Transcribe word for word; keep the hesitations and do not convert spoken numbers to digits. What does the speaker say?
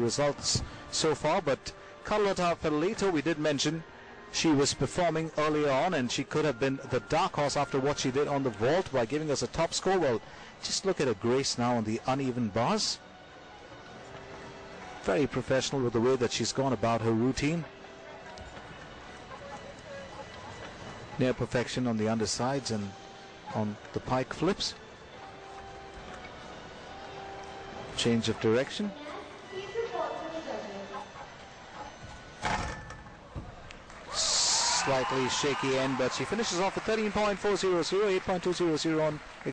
results so far. But Carlota Ferlito, we did mention, she was performing earlier on, and she could have been the dark horse after what she did on the vault by giving us a top score. Well, just look at her grace now on the uneven bars. Very professional with the way that she's gone about her routine. Near perfection on the undersides and on the pike flips. Change of direction. Slightly shaky end, but she finishes off with thirteen point four zero zero, eight point two zero zero on